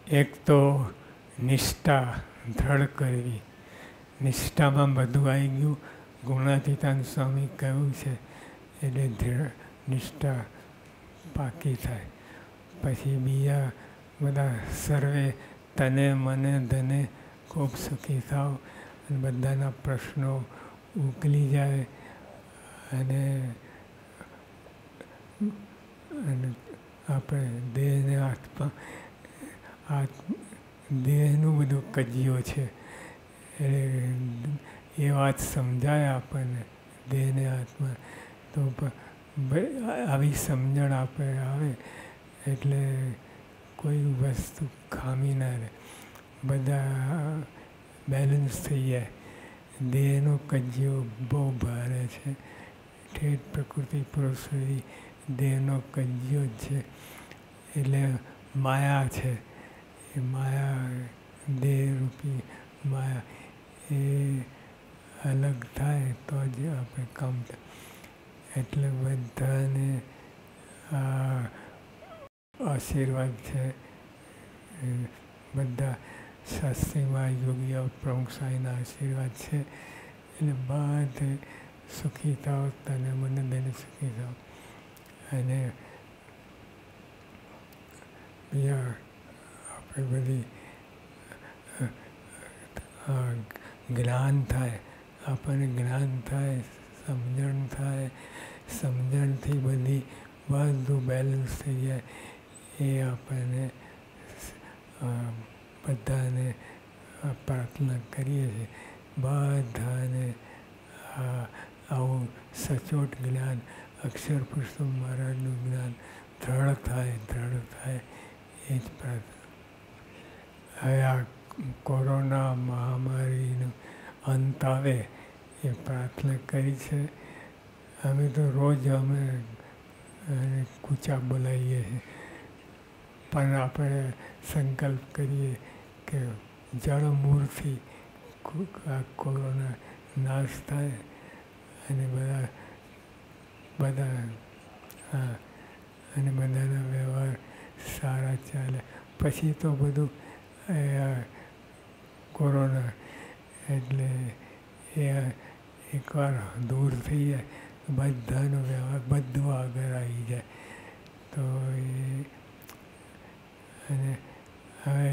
એક તો નિષ્ઠા દ્રઢ કરવી. નિષ્ઠામાં બધું આવી ગયું. ગુણાતીતાન સ્વામી કહ્યું છે એટલે દ્રઢ નિષ્ઠા પાકી થાય. પછી બીજા બધા સર્વે તને મને ધને ખૂબ સુખી થાવ અને બધાના પ્રશ્નો ઉકલી જાય અને આપણે દેહને હાથમાં દેહનું બધું કજિયો છે એટલે એ વાત સમજાય આપણને દેહને હાથમાં તો આવી સમજણ આપણે આવે એટલે કોઈ વસ્તુ ખામી ના રહે, બધા બેલેન્સ થઈ જાય. દેહનો કજિયો બહુ ભારે છે. ઠેઠ પ્રકૃતિ પુરુષ સુધી દેહનો કજિયો જ છે. એટલે માયા છે. એ માયા દેહરૂપી માયા એ અલગ થાય તો જ આપણે કામ થાય. એટલે બધાને આ આશીર્વાદ છે. બધા શાસ્ત્રીમાં યોગીઓ પ્રમુખ સ્વામીના આશીર્વાદ છે. એટલે બધે સુખી થાવ, તને મને દઈને સુખી થાવ. અને બીજા આપણે બધી જ્ઞાન થાય, આપણને જ્ઞાન થાય, સમજણ થાય. સમજણથી બધું બેલેન્સ થઈ જાય. એ આપણને બધાને પ્રાર્થના કરીએ છીએ. બધાને આવું સચોટ જ્ઞાન અક્ષર પુરુષોત્તમ મહારાજનું જ્ઞાન દ્રઢ થાય એ જ પ્રાર્થના. હવે આ કોરોના મહામારીનો અંત આવે એ પ્રાર્થના કરી છે. અમે તો રોજ કૂચા બોલાવીએ છીએ, પણ આપણે સંકલ્પ કરીએ કે જળમૂળથી આ કોરોના નાશ થાય અને બધાના વ્યવહાર સારા ચાલે. પછી તો બધું કોરોના એટલે એ એકવાર દૂર થઈ જાય બધાનો વ્યવહાર બધું આગળ આવી જાય. તો અને હવે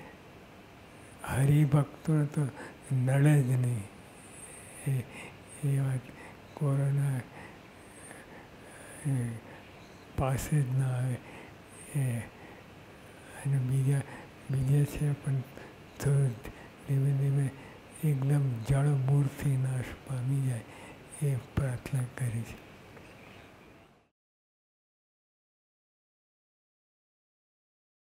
હરિભક્તોને તો નડે જ નહીં એ વાત. કોરોના પાસે જ ના આવે અને બીજે છે પણ ધીમે ધીમે એકદમ જળમૂળથી નાશ પામી જાય એ પ્રાર્થના કરી છે.